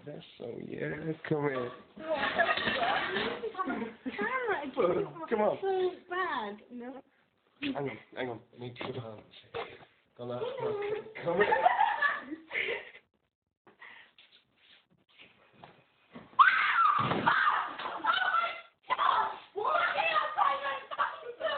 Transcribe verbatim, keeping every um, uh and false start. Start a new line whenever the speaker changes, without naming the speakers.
That's so, yeah, come here.
Camera,
Come on.
so bad. No.
Hang on, hang on. I need two hands. Come on, come on.